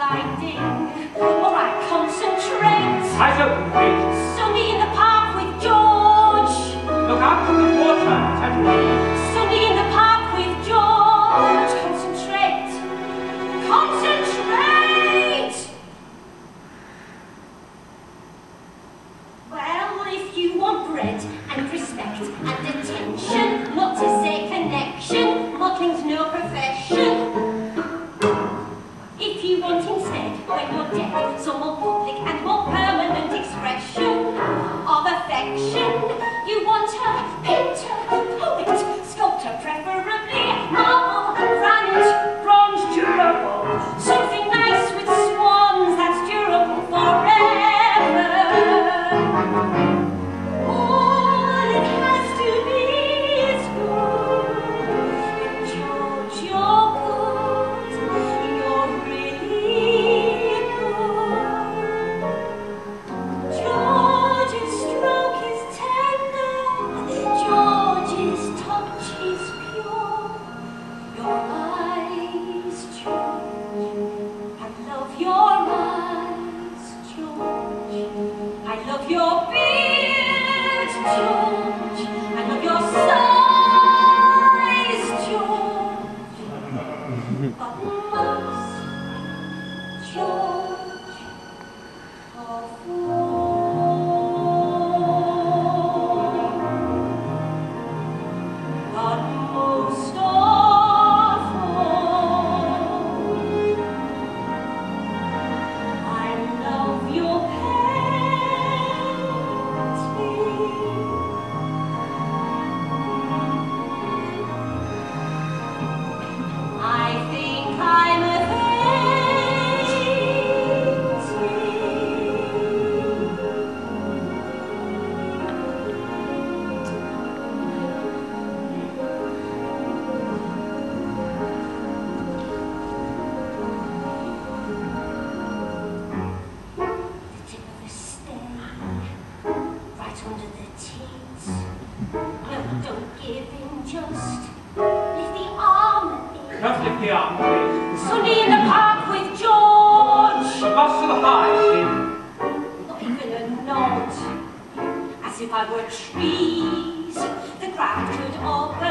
blinding, or I concentrate. I don't wait. Sunday in the park with George. Look out for the water, Teddy. Sunday in the park with George. Concentrate. Concentrate! Well, if you want bread and respect and attention, not to say connection, modelling's no profession. If you want instead, when you're dead, some more public and more permanent expression of affection, you want a painter, poet, sculptor, preferably marble, granite, bronze, durable, something nice with swans that's durable forever. All it has to be is good. George, you're good. You're really good. George's stroke is tender. George's touch is pure. Your eyes, George. I love your eyes, George. I love your beard, George. I love your size, George. But most, George, of all. But most of all, I love your I think I'm a the tip of a stem, right under the teeth. No, don't give in, just lift the arm and Don't lift the arm, please. Sunday in the park with George. The bus to the high, Steve. Not even a nod, as if I were trees. The ground could all